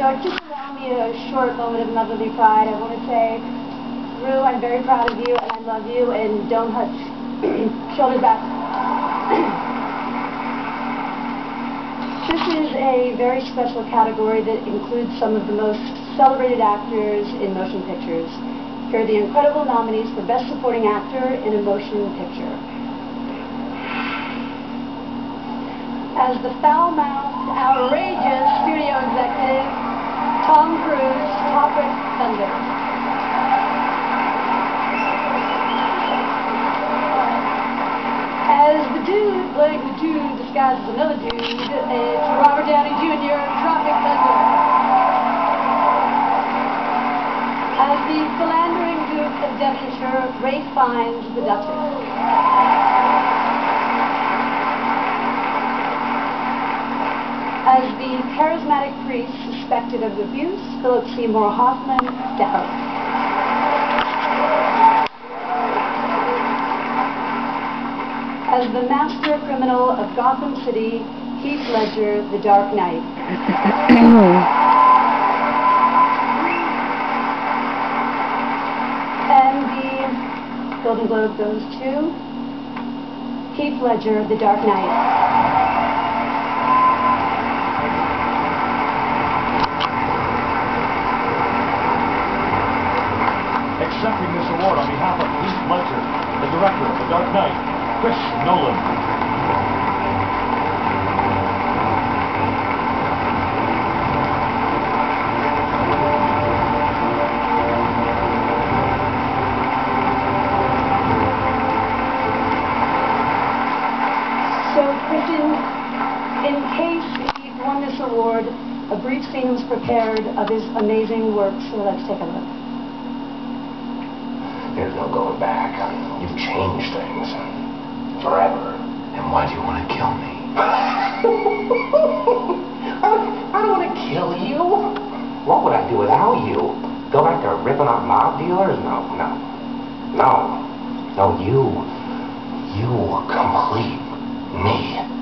just allow me a short moment of motherly pride. I want to say, Rue, I'm very proud of you, and I love you, and don't hutch. Shoulders back. This is a very special category that includes some of the most celebrated actors in motion pictures. Here are the incredible nominees for Best Supporting Actor in a Motion Picture. As the foul-mouthed, outrageous studio executive, Tom Cruise, Tropic Thunder. As the dude playing the dude disguised as another dude, it's Robert Downey Jr. in Tropic Thunder. As the philandering Duke of Devonshire, Ralph Fiennes, the Duchess. As the charismatic priest suspected of abuse, Philip Seymour Hoffman, Death. As the master criminal of Gotham City, Heath Ledger, The Dark Knight. And the Golden Globe goes to Heath Ledger, The Dark Knight. Accepting this award on behalf of Heath Ledger, the director of The Dark Knight, Chris Nolan. So, Christian, in case Heath won this award, a brief scene was prepared of his amazing work, so let's take a look. There's no going back. You've changed things. Forever. And why do you want to kill me? I don't want to kill you. What would I do without you? Go back to ripping off mob dealers? No. You complete me.